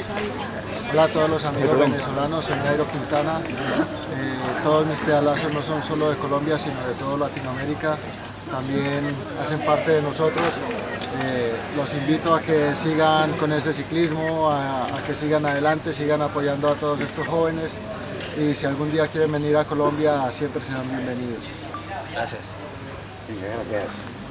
Hola a todos los amigos venezolanos, soy Nairo Quintana. Todos mis pedalazos no son solo de Colombia, sino de toda Latinoamérica. También hacen parte de nosotros. Los invito a que sigan con ese ciclismo, a que sigan adelante, sigan apoyando a todos estos jóvenes. Y si algún día quieren venir a Colombia, siempre serán bienvenidos. Gracias. Gracias.